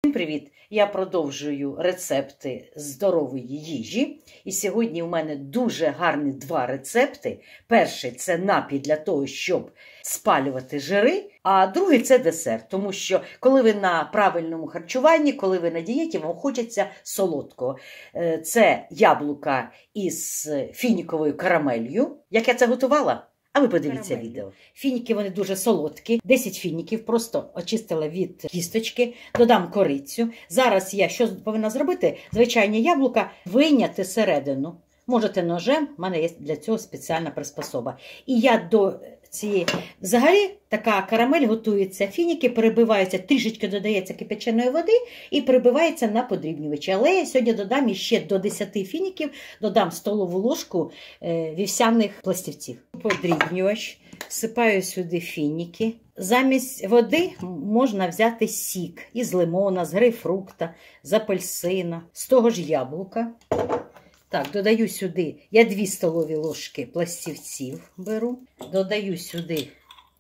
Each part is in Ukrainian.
Всім привіт! Я продовжую рецепти здорової їжі. І сьогодні у мене дуже гарні два рецепти. Перший – це напій для того, щоб спалювати жири, а другий – це десерт. Тому що коли ви на правильному харчуванні, коли ви на дієті, вам хочеться солодкого. Це яблука із фініковою карамелью. Як я це готувала? А ви подивіться відео. Фініки, вони дуже солодкі. 10 фініків просто очистила від кісточки, додам корицю. Зараз я що повинна зробити? Звичайні яблука вийняти середину. Можете ножем, в мене є для цього спеціальна приспособа. І я до цієї... Взагалі, така карамель готується. Фініки перебиваються, трішечки додається кипяченої води і перебивається на подрібнювачі. Але я сьогодні додам іще до 10 фініків, додам столову ложку вівсяних пластівців. Подрібнювач, всипаю сюди фініки. Замість води можна взяти сік із лимона, з грейпфрукта, з апельсина, з того ж яблука. Так, додаю сюди, я 2 столові ложки пластівців беру. Додаю сюди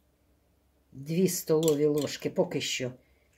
2 столові ложки поки що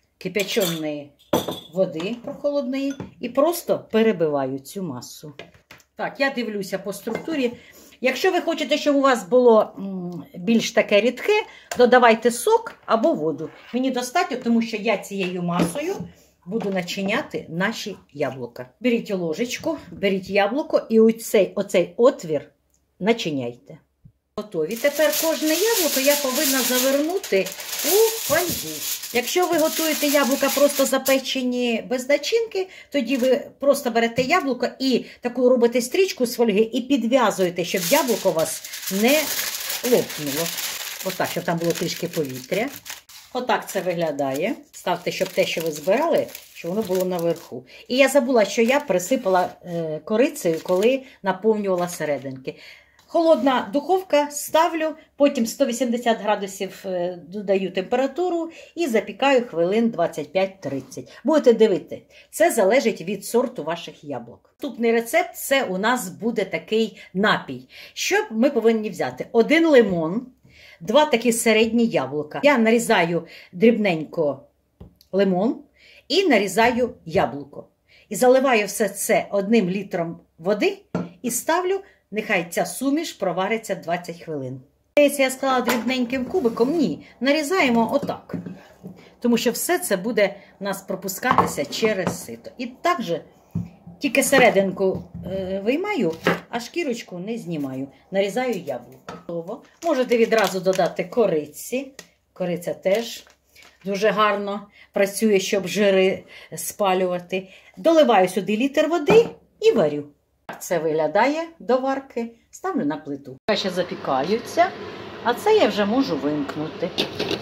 кипяченої води прохолодної і просто перебиваю цю масу. Так, я дивлюся по структурі. Якщо ви хочете, щоб у вас було більш таке рідке, додавайте сок або воду. Мені достатньо, тому що я цією масою буду начиняти наші яблука. Беріть ложечку, беріть яблуко і оцей отвір начиняйте. Готові. Тепер кожне яблуко я повинна завернути у фольгу. Якщо ви готуєте яблука просто запечені без начинки, тоді ви просто берете яблуко і таку робите стрічку з фольги і підв'язуєте, щоб яблуко у вас не лопнуло. Отак, щоб там було трішки повітря. Отак це виглядає. Ставте, щоб те, що ви збирали, щоб воно було наверху. І я забула, що я присипала корицею, коли наповнювала серединки. Холодна духовка ставлю, потім 180 градусів додаю температуру і запікаю хвилин 25-30. Будете дивитися, це залежить від сорту ваших яблук. Наступний рецепт – це у нас буде такий напій. Що ми повинні взяти? 1 лимон, 2 такі середні яблука. Я нарізаю дрібненько лимон і нарізаю яблуко. І заливаю все це 1 літром води і ставлю. Нехай ця суміш провариться 20 хвилин. Я склала дрібненьким кубиком. Ні, нарізаємо отак. Тому що все це буде у нас пропускатися через сито. І так же тільки серединку виймаю, а шкірочку не знімаю. Нарізаю яблуко. Можете відразу додати кориці. Кориця теж дуже гарно працює, щоб жири спалювати. Доливаю сюди літр води і варю. Це виглядає до варки. Ставлю на плиту. Ще запікаються, а це я вже можу вимкнути.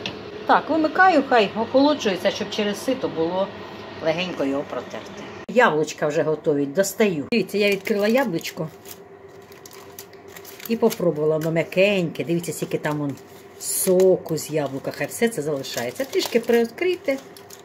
Так, вимикаю, хай охолоджується, щоб через сито було легенько його протерти. Яблучка вже готові, достаю. Дивіться, я відкрила яблучко і попробувала, воно м'якеньке. Дивіться, скільки там соку з яблука, хай все це залишається. Трішки приоткрийте,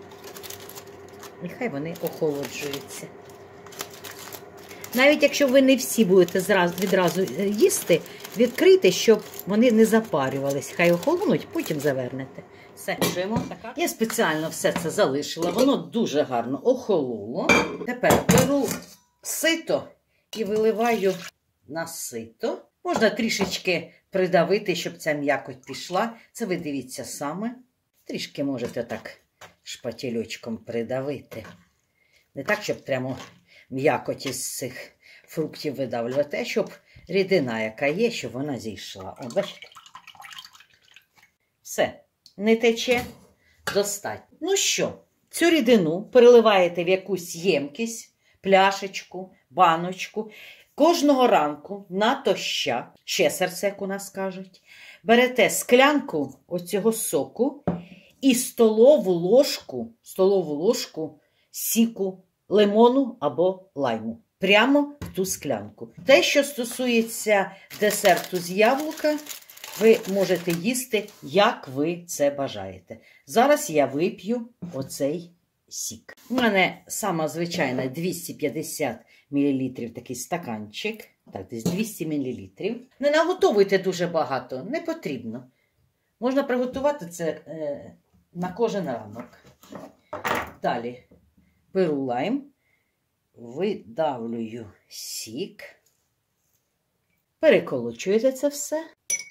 і хай вони охолоджуються. Навіть якщо ви не всі будете відразу їсти, відкрийте, щоб вони не запарювались. Хай охолонуть, потім завернете. Все, я спеціально все це залишила, воно дуже гарно охололо. Тепер беру сито і виливаю на сито. Можна трішечки придавити, щоб ця м'якоть пішла. Це ви дивіться саме. Трішки можете так шпательочком придавити. Не так, щоб прямо м'якоть із цих фруктів видавлювати, а щоб рідина, яка є, щоб вона зійшла. О, бачите? Все, не тече, достатньо. Ну що, цю рідину переливаєте в якусь ємкість, пляшечку, баночку. Кожного ранку натощак, ще серце, як у нас кажуть, берете склянку оцього соку і столову ложку сіку лимону або лайму. Прямо в ту склянку. Те, що стосується десерту з яблука, ви можете їсти, як ви це бажаєте. Зараз я вип'ю оцей сік. У мене сама звичайна 250 мл такий стаканчик. Так, десь 200 мл. Не наготовуйте дуже багато, не потрібно. Можна приготувати це на кожен ранок. Далі беру лайм, видавлюю сік, переколочуєте це все.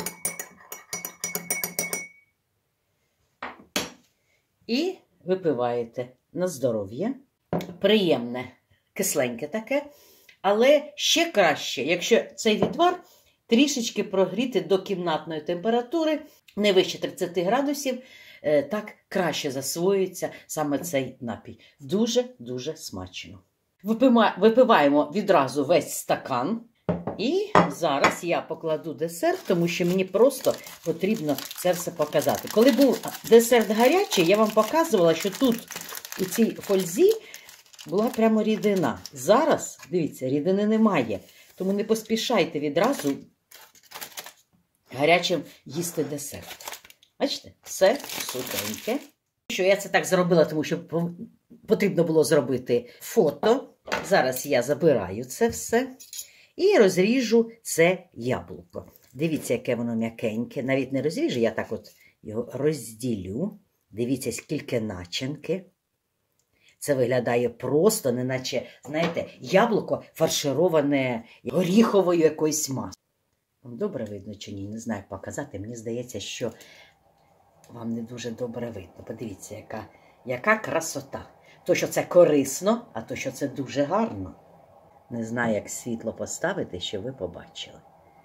І випиваєте на здоров'я. Приємне, кисленьке таке. Але ще краще, якщо цей відвар трішечки прогріти до кімнатної температури, не вище 30 градусів, так краще засвоюється саме цей напій. Дуже-дуже смачно. Випиваємо відразу весь стакан. І зараз я покладу десерт, тому що мені просто потрібно це все показати. Коли був десерт гарячий, я вам показувала, що тут у цій фользі була прямо рідина. Зараз, дивіться, рідини немає. Тому не поспішайте відразу гарячим їсти десерт. Бачите, все сухеньке. Що я це так зробила, тому що потрібно було зробити фото. Зараз я забираю це все. І розріжу це яблуко. Дивіться, яке воно м'якеньке. Навіть не розріжу, я так от його розділю. Дивіться, скільки начинки. Це виглядає просто, неначе, знаєте, яблуко фаршироване горіховою якоюсь масою. Добре видно чи ні? Не знаю, як показати. Мені здається, що вам не дуже добре видно. Подивіться, яка красота. То, що це корисно, а то, що це дуже гарно. Не знаю, як світло поставити, щоб ви побачили.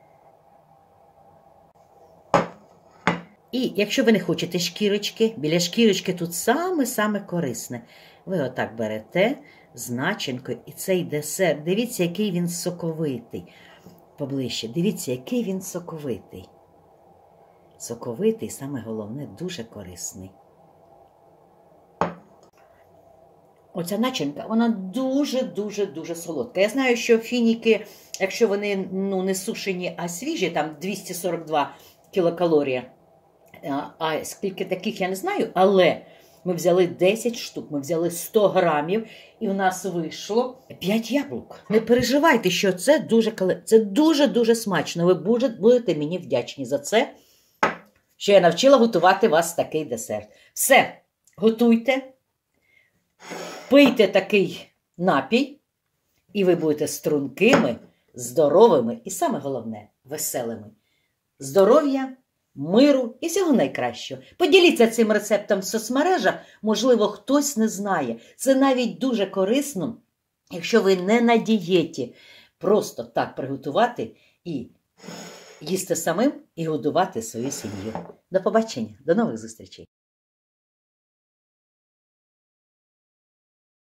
І якщо ви не хочете шкірочки, біля шкірочки тут саме-саме корисне. Ви отак берете з начинкою і цей десерт. Дивіться, який він соковитий. Поближче. Дивіться, який він соковитий. Соковитий, саме головне, дуже корисний. Оця начинка, вона дуже солодка. Я знаю, що фініки, якщо вони не сушені, а свіжі, там 242 кілокалорії, а скільки таких я не знаю, але ми взяли 10 штук, ми взяли 100 грамів, і у нас вийшло 5 яблук. Не переживайте, що це дуже смачно. Ви будете мені вдячні за це, що я навчила готувати вас такий десерт. Все, готуйте. Пийте такий напій, і ви будете стрункими, здоровими і, саме головне, веселими. Здоров'я, миру і всього найкращого. Поділіться цим рецептом в соцмережах, можливо, хтось не знає. Це навіть дуже корисно, якщо ви не на дієті. Просто так приготувати і їсти самим, і годувати свою сім'ю. До побачення, до нових зустрічей.